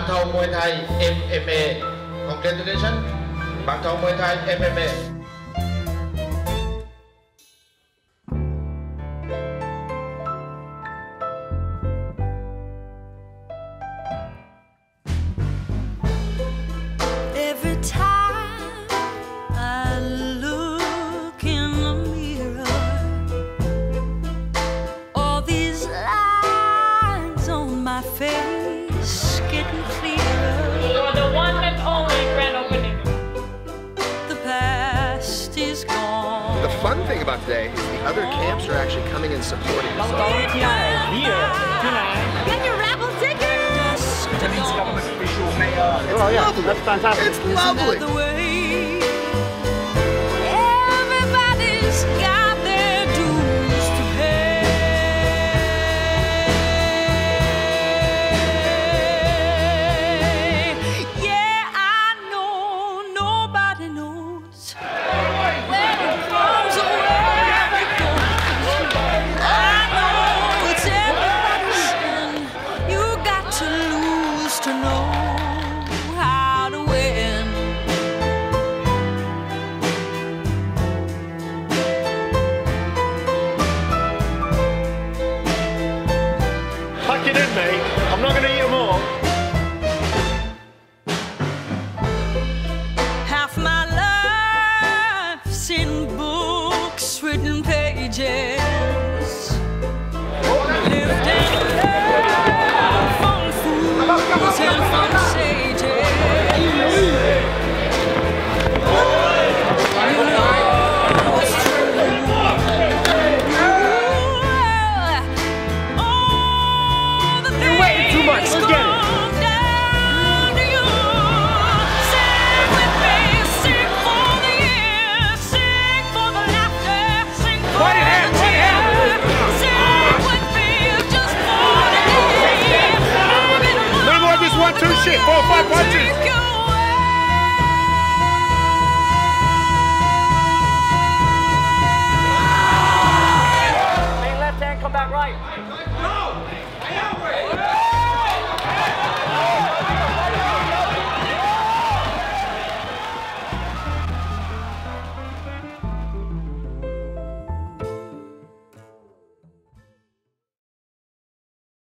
Bangtao Muay Thai MMA. Congratulations, Bangtao Muay Thai MMA. Every time I look in the mirror, all these lines on my face getting clearer. You're the one and only grand opening. The past is gone. The fun thing about today is the other camps are actually coming and supporting us. Bangtao here tonight. Get your raffle tickets! Chinese government official mayor. Oh yeah, that's fantastic. It's lovely. The way everybody's got their dues to pay. Yeah, I know nobody knows where it comes or where it goes. I know it's everybody's sin. You got to lose to know how to win. Pack it in, mate. I'm not going to eat them all. Half my life's in books, written pages. Lived and learned from fools and from sages.